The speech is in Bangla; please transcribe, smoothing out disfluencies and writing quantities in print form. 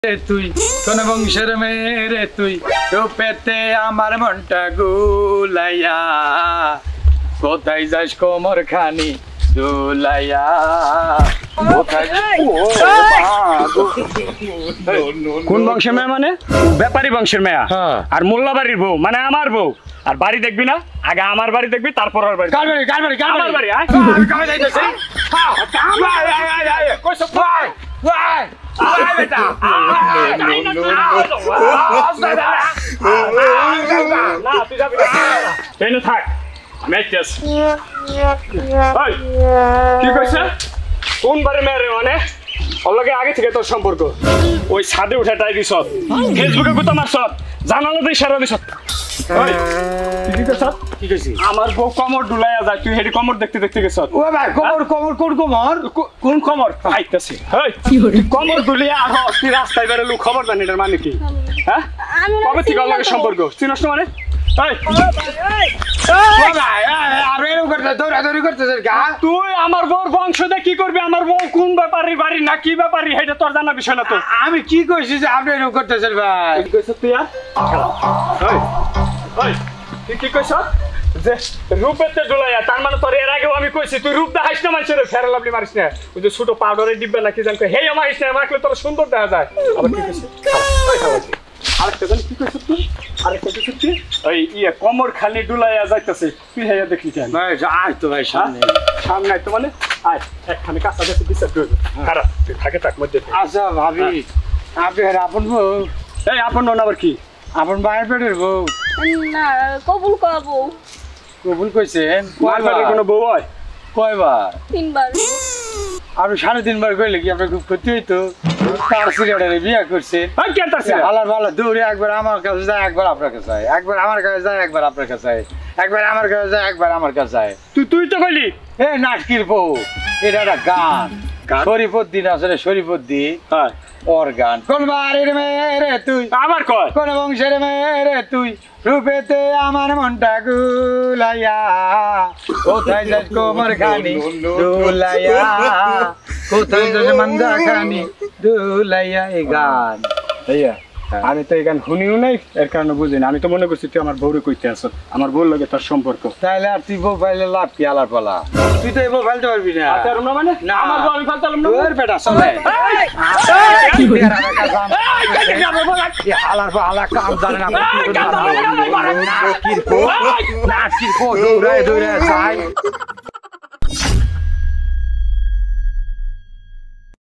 তুই কোন বংশের মেয়ে তুই রূপেতে আমার মনটা গুলাইয়া কোথায় যাস কোমর খানি দুলাইয়া কোন বংশের মেয়ে মানে ব্যাপারী বংশের মেয়া আর মোল্লা বাড়ির বউ মানে আমার বউ আর বাড়ি দেখবি না আগে আমার বাড়ি দেখবি তারপর আর বাড়ি আমার বাড়ি থাক কি কইছে কোন বাড়ি মেয়ে রে মানে ওর লগে আগে থেকে তোর সম্পর্ক ওই ছাদে উঠে টাই দিছ ফেসবুকে কত মারছ জানালাতে ইশারা দিছ আমার বউ কমর ডুলাইয়া যায় তুই হেডি কমর দেখতে দেখতে গেছ ও ভাই কমর কমর কোন কমর কোন কমর আইতাছি কমর দুলিয়া আহ তুই রাস্তায় বেরোলু খবর জানি এটার মানে কি হ্যাঁ কবে থেকে ওর লগে সম্পর্ক চিনস না মানে তুই আমার বউর বংশ দিয়ে কি করবি আমার বউ কোন ব্যাপারী বাড়ি না কি ব্যাপারী এটা তোর জানা বিষয় না তো আমি কি কইছি যে আপনি এরকম করতেছেন ভাই তুই তুই কি কইছ যে রূপেতে ডুলাইয়া তার মানে তোর এর আগেও আমি কইছি তুই রূপ দেখাইস না মানুষের ফেরা লাভলি মারিস না ওই যে ছোট পাউডারের ডিব্বা নাকি জানতো হেই মারিস না মাখলে তোর সুন্দর দেখা যায় আবার কি কইছিস আরেকটা জানি কি কইছিস তুই আরেকটা কইছিস তুই ওই ইয়ে কমর খালি ডুলাইয়া যাইতাছে তুই হেয়া দেখলি কেন ভাই আয় তো ভাই সামনে সামনে তো মানে আয় একখানে কাঁচা গেছে বিচার করবে খারাপ তুই থাকে থাক মধ্যে আচ্ছা ভাবি আপনি আপন বউ এই আপন নন আবার কি আপন বাইরের পেটের বউ না কবুল করবো কবুল কইছেন কয়বার কোনো বউ হয় কয়বার 3 বার আপনি 3.5 বার কইলে কি আপনার খুব ক্ষতি হইতো তার সিরিয়ালে বিয়ে করছেন আর কি তার আলার ভালো দৌড়ে একবার আমার কাছে যায় একবার আপনার কাছে যায় একবার আমার কাছে যায় একবার আপনার কাছে যায় একবার আমার কাছে যায় একবার আমার কাছে যায় তুই তো কইলি এ নাটকির বউ এটা একটা গান শরীফুদ্দিন আসলে শরীফুদ্দিন হ্যাঁ ওর গান কোন বাড়ির মেয়ে রে তুই আমার কয় কোন বংশের মেয়ে রে তুই রূপেতে আমার মনটা গুলাইয়া কোথায় যাস কোমর খানি দুলাইয়া কোথায় যাস মন্দা খানি দুলাইয়া এই গান আমি তো এই গান শুনিও নাই এর কারণে বুঝি না আমি তো মনে করছি তুই আমার বউরে কইতে আস আমার বউর লগে তোর সম্পর্ক তাহলে আর তুই বউ পাইলে লাভ কি আলার পালা তুই তো এই বউ ফেলতে পারবি না মানে না আমার বউ আমি ফেলতাম না তোর বেটা চলে আলার পালা কাম জানে না নাটকির পো দৌড়ায় দৌড়ায় যায়